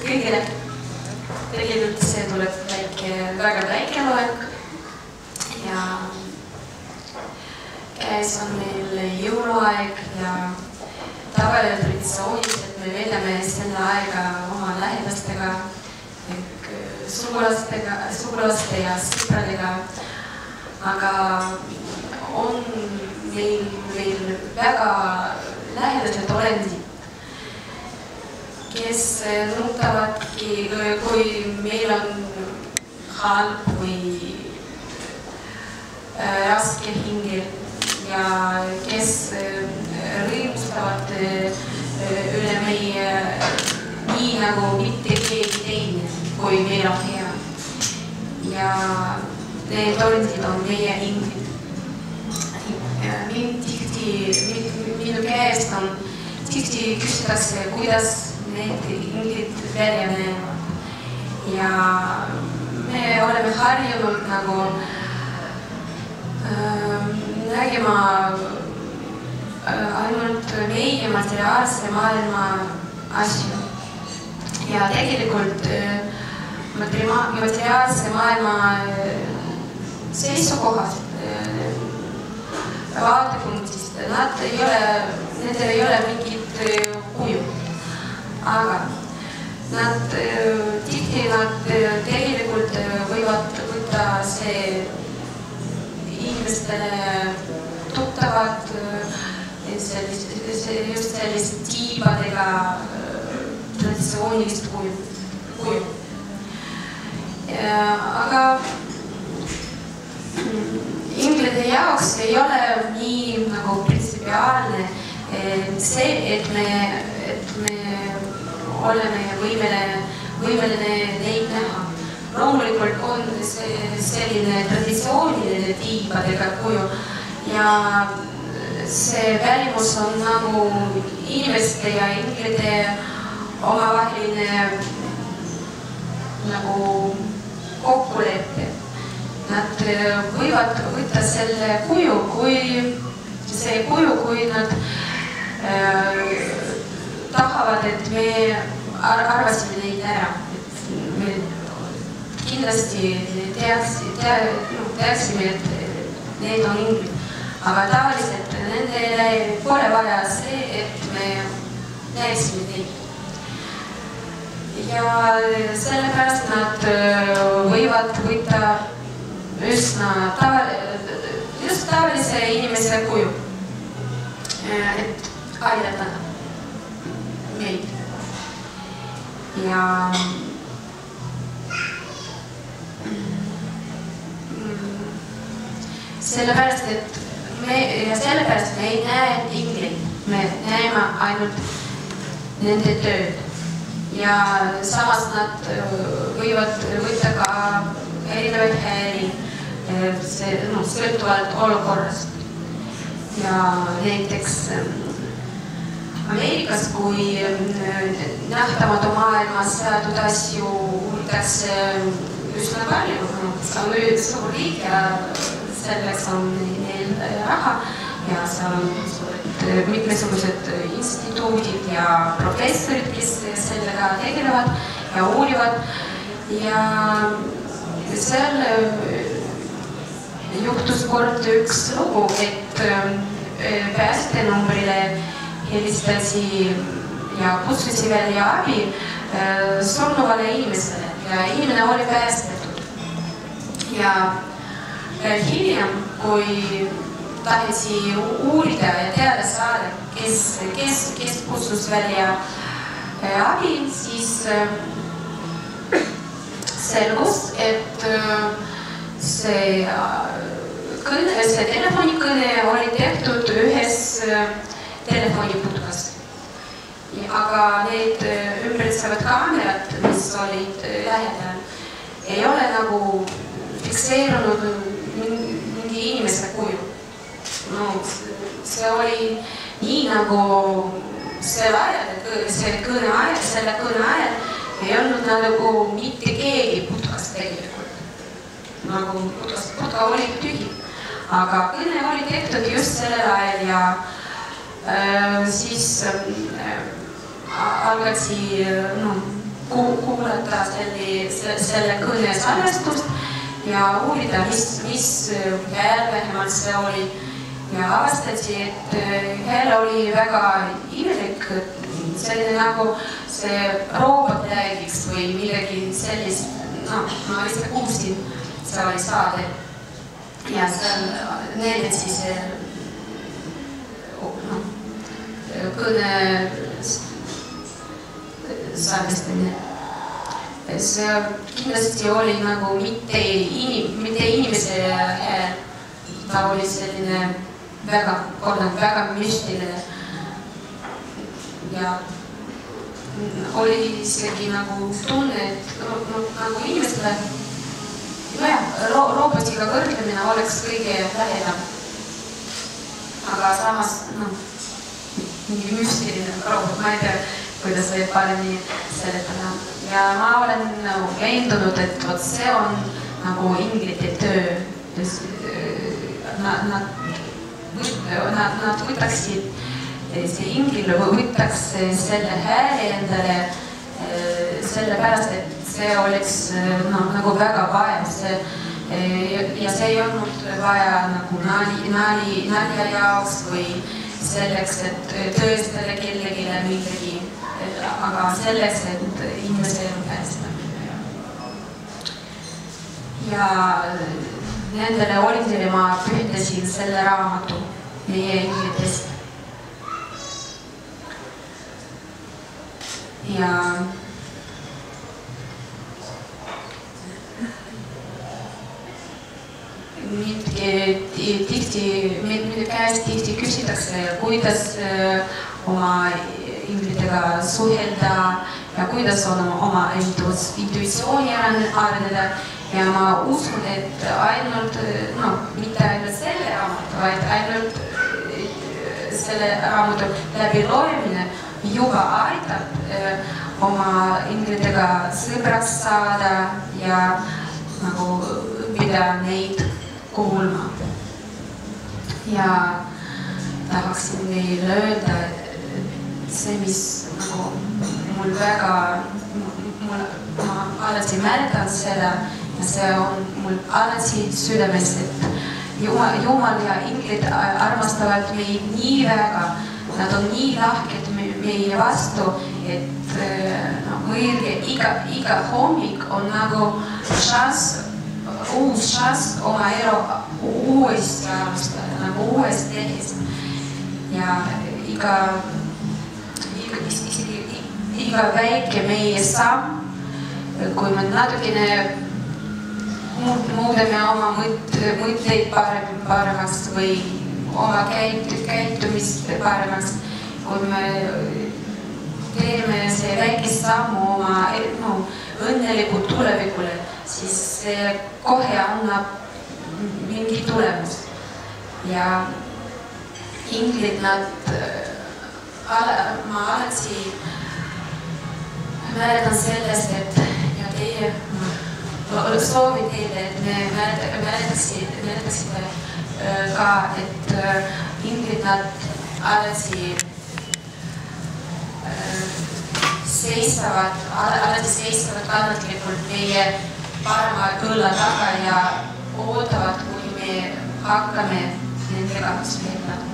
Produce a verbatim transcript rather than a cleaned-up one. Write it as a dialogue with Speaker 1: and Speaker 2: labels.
Speaker 1: kõigile. Tegelikult see tuleb väike, väga väike loeng ja käes on meil jõuluaeg ja tavaline traditsioonid, et me veedame selle aega oma lähedastega, sugulastega, sugulaste ja sõpradega, aga on meil veel väga lähedased olendid, kes nutavadki, kui meil on halb või raske hingel ja kes rõõmustavad üle meie nii nagu mitte keegi teine, kui meil on hea. Ja need olendid on meie inglid. Mind tihti, minu käest on tihti küsitakse, kuidas need inglid välja näevad. Ja me oleme harjunud nagu äh, nägema äh, ainult meie materiaalse maailma asju. Ja tegelikult äh, materiaalse maailma äh, seisukohast vaatepunktist, nad ei ole, nendel ei ole mingit kuju, aga nad tihti nad tegelikult võivad võtta see inimestele tuttavad sellist, just sellist tiibadega traditsioonilist kuju, kuju. Aga inglide jaoks ei ole nii nagu printsipiaalne see, et me, et me oleme võimeline, võimeline neid näha. Loomulikult on see selline traditsiooniline tiibadega kuju ja see välimus on nagu inimeste ja inglide omavaheline nagu kokkulepe. Nad võivad võtta selle kuju, kui see kuju, kui nad äh, tahavad, et me arvasime neid ära. Me kindlasti teaksime, tea, no, teaksime, et need on inglid. Aga tavaliselt nendele pole vaja see, et me näeksime neid. Ja sellepärast nad võivad võtta üsna tava, just tavalise inimese kuju, et aidata meid. Ja sellepärast, et me, ja sellepärast me ei näe ingleid, me näeme ainult nende tööd. Ja samas nad võivad võtta ka erinevaid hääli, see no, sõltuvalt olukorrast. Ja näiteks Ameerikas, kui nähtamatu maailmas saadud asju uuritakse üsna palju, see on nüüd suur riik ja selleks on neil raha ja seal on mitmesugused instituudid ja professorid, kes sellega tegelevad ja uurivad ja seal juhtus kord üks lugu, et päästenumbrile helistati ja kutsuti välja abi surnuvale inimesele ja inimene oli päästetud. Ja hiljem, kui taheti uurida ja teada saada, kes, kes, kes kutsus välja abi, siis selgus, et see, kõne, see telefonikõne oli tehtud ühes telefoniputkas. Aga need ümbritsevad kaamerad, mis olid lähedal, ei ole nagu fikseerunud mingi inimese kuju. No, see oli nii nagu selle ajal, see kõne ajal, selle kõne ajal ei olnud nagu mitte keegi putkas tegelikult. Nagu putkas, putka oli tühi. Aga kõne oli tehtud just sellel ajal ja äh, siis äh, algati no, kasutada selle, selle kõne salvestust ja uurida, mis, mis hääl vähemalt see oli. Ja avastati, et hääl oli väga imelik, selline nagu see robot räägiks või midagi sellist, no, ma lihtsalt kuulsin, see oli saade. Ja seal neile siis no, kõne salvestamine. See kindlasti oli nagu mitte, inim, mitte inimese hääl, ta oli selline väga, kordan, väga müstiline ja oli isegi nagu tunne, et no, no, nagu inimestele nojah, ro robotiga võrdlemine oleks kõige lähedam. Aga samas, noh, mingi müstiline robot, ma ei tea, kuidas võib paremini seletada. Ja ma olen nagu veendunud, et vot see on nagu inglite töö. Nad, nad, nad, nad võtaksid, see inglil võtaks selle hääli endale sellepärast, et see oleks no, nagu väga vaja. See, ja see ei olnud vaja nagu nali, nali, nalja jaoks või selleks, et tõestada kellegile midagi, aga selleks, et inimese elu päästa. Ja nendele olidele ma pühtasin selle raamatu meie inglitest. Ja tihti, minu käest tihti küsitakse, kuidas oma inglitega suhelda ja kuidas on oma intuitsiooni arendada. Ja ma usun, et ainult, no, mitte ainult selle raamatu, vaid ainult selle raamatu läbi loemine juba aitab oma inglitega sõbraks saada ja nagu õppida neid kuulma. Ja tahaksin veel öelda, see, mis nagu mul väga, mul, ma alati mäletan seda, ja see on mul alati südames, et Jumal, Jumal ja inglid armastavad meid nii väga, nad on nii lahked meie vastu, et no, õige iga, iga hommik on nagu šans, uus šans oma elu uuesti alustada, nagu uuest lehest. Ja iga, iga, isegi, iga väike meie samm, kui me natukene muudame oma mõtteid paremaks või oma käitumist paremaks. Kui me teeme see väikest sammu oma no, õnnelikud tulevikule, siis see kohe annab mingi tulemus. Ja inglid nad, ma alati mäletan sellest, et ja teie soovin teile, et me mäletaksite ka, et inglid nad alati seistavad, alati seistavad kannatlikult meie parema kõlla taga ja ootavad, kui me hakkame nendega suhelda.